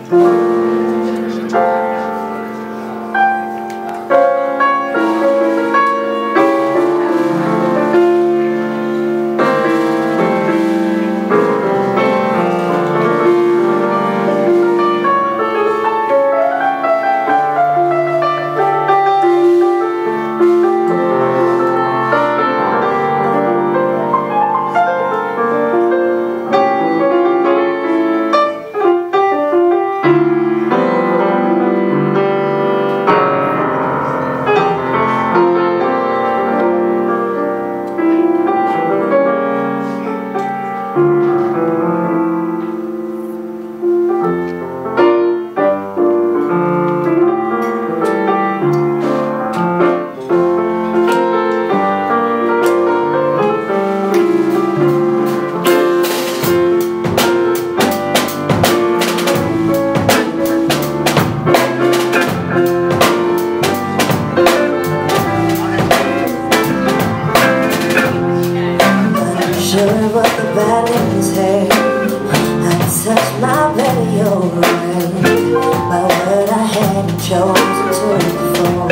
Sure what the balance had, I touched my radio right, my word I hadn't chosen to perform.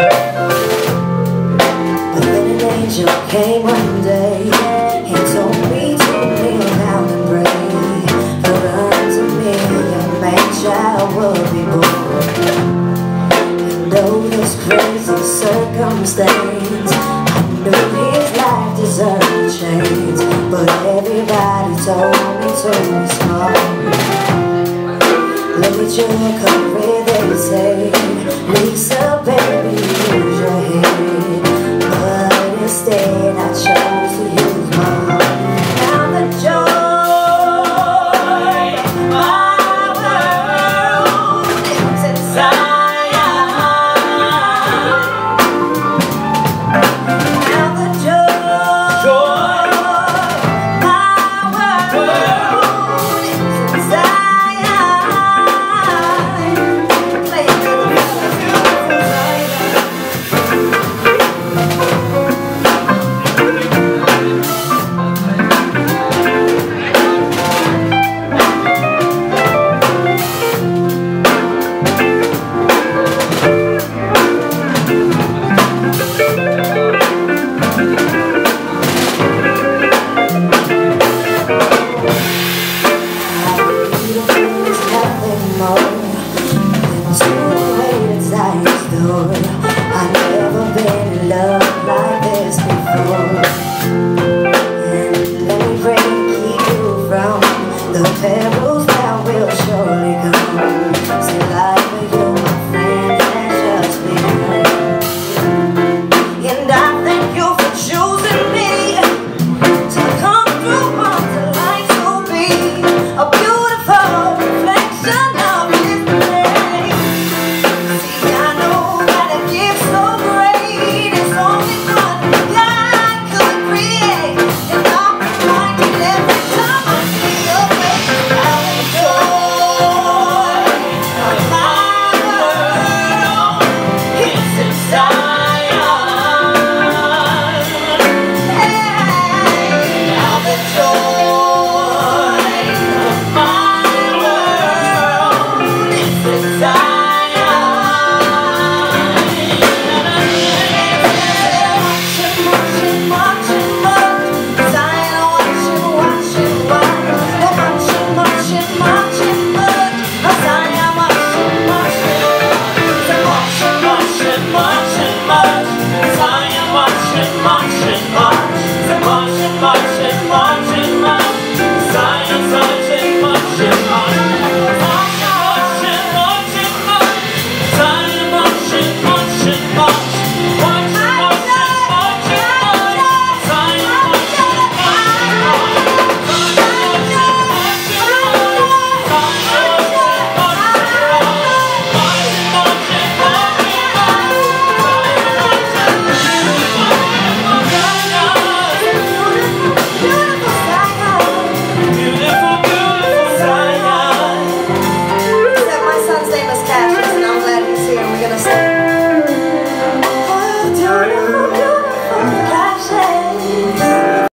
But then an angel came one day, he told me to kneel down and pray, for unto me a man child will be born. And though this crazy circumstance, I knew his life deserved a change, but everybody told me to be small. Look at your